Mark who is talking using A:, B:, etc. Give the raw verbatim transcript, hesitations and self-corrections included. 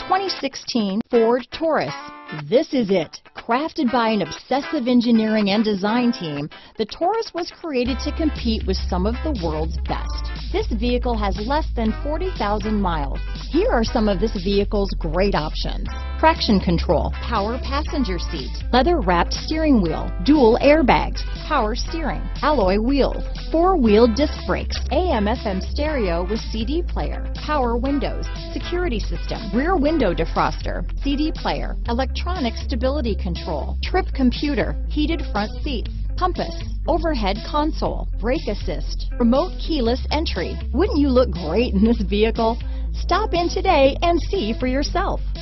A: twenty sixteen Ford Taurus. This is it. Crafted by an obsessive engineering and design team, the Taurus was created to compete with some of the world's best. This vehicle has less than forty thousand miles. Here are some of this vehicle's great options: traction control, power passenger seat, leather-wrapped steering wheel, dual airbags, power steering, alloy wheels, four-wheel disc brakes, A M F M stereo with C D player, power windows, security system, rear window defroster, C D player, electronic stability control, trip computer, heated front seats, compass, overhead console, brake assist, remote keyless entry. Wouldn't you look great in this vehicle? Stop in today and see for yourself.